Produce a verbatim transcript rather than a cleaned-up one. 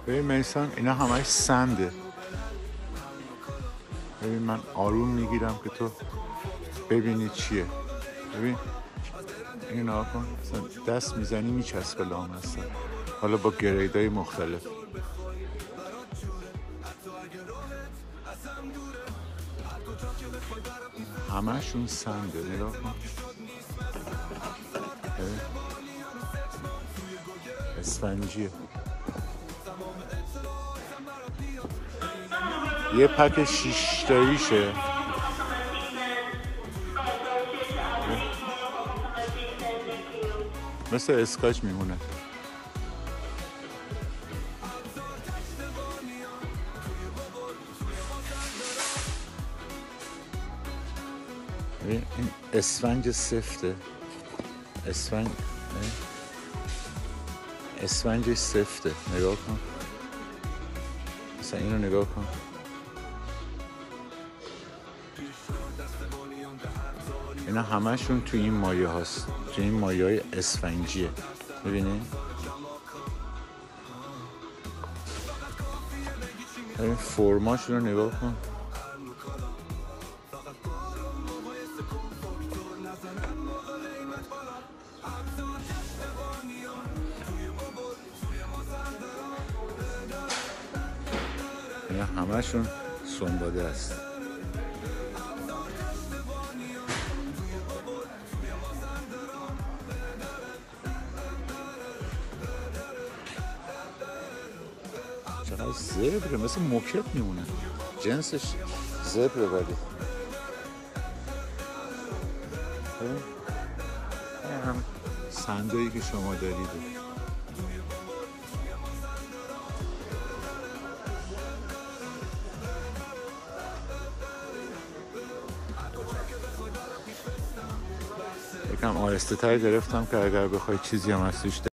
ببین میسان اینا همش سنده. ببین من آروم میگیرم که تو ببینی چیه. ببین این نها کن، دست میزنی میچسبه لامصب، حالا با گریدای مختلف. همشون سنده، نگاه کن. اسفنجیه. یه پک شیش تاییشه. مثل اسکاچ میمونه. این اسفنج سفته. اسفنج اسفنجش سفته، نگاه کن. مثلا اینو نگاه کن. اینا همشون تو این مایه هاست، تو این مایه های اسفنجیه. ببینی؟ این فرماشون رو نگاه کن. اینا همشون سنباده است. چقدر زبره، مثل موکت میمونه. جنسش زبره. ولی این هم سندایی که شما دارید. یکم آهسته تر گرفتم که اگر بخوای چیزی هم از توش